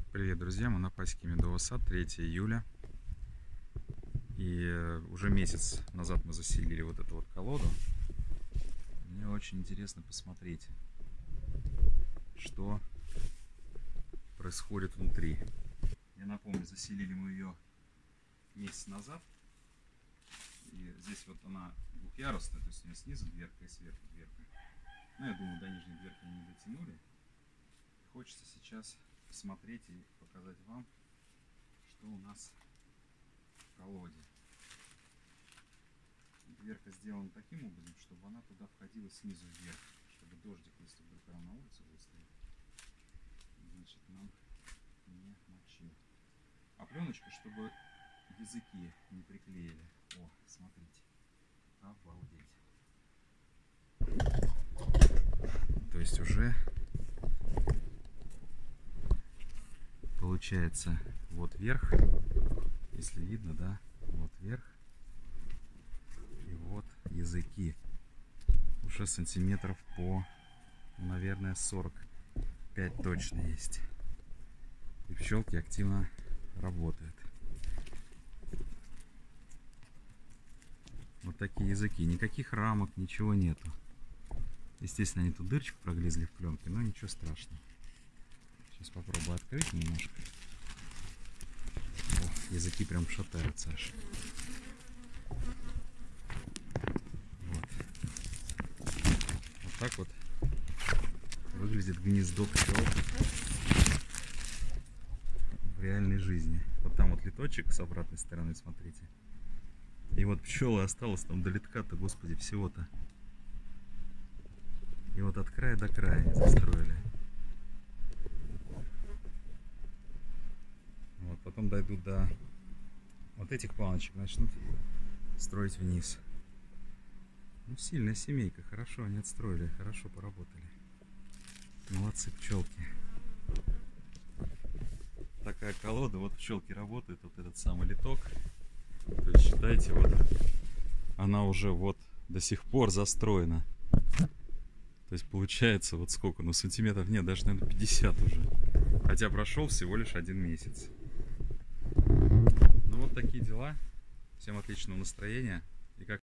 Привет, друзья! Мы на пасеке Медового Сад, 3 июля. И уже месяц назад мы заселили вот эту вот колоду. Мне очень интересно посмотреть, что происходит внутри. Я напомню, заселили мы ее месяц назад. И здесь вот она двухъярусная, то есть у нее снизу дверка и сверху дверка. Ну, я думаю, до нижней дверки они дотянули. Хочется сейчас посмотреть и показать вам, что у нас в колоде. Дверка сделана таким образом, чтобы она туда входила снизу вверх, чтобы дождик, если вдруг она на улице будет стоять, значит, нам не мочил. А пленочка, чтобы языки не приклеили. О, смотрите, обалдеть. То есть уже получается вот вверх, если видно, да, вот вверх, и вот языки уже сантиметров по, наверное, 45 точно есть, и пчелки активно работают. Вот такие языки, никаких рамок, ничего нету. Естественно, они тут дырочку проглизли в пленке, но ничего страшного. Сейчас попробую открыть немножко. О, языки прям шатаются аж. Вот. Вот так вот выглядит гнездо пчел в реальной жизни. Вот там вот литочек с обратной стороны, смотрите. И вот пчелы осталось там до литка-то, господи, всего-то. И вот от края до края они застроили. Вот, потом дойдут до вот этих планочек, начнут строить вниз. Ну, сильная семейка, хорошо они отстроили, хорошо поработали. Молодцы пчелки. Такая колода, вот пчелки работают, вот этот самый литок. То есть считайте, вот она уже вот до сих пор застроена. То есть получается вот сколько, ну сантиметров нет, даже наверное 50 уже. Хотя прошел всего лишь 1 месяц. Ну вот такие дела. Всем отличного настроения. И как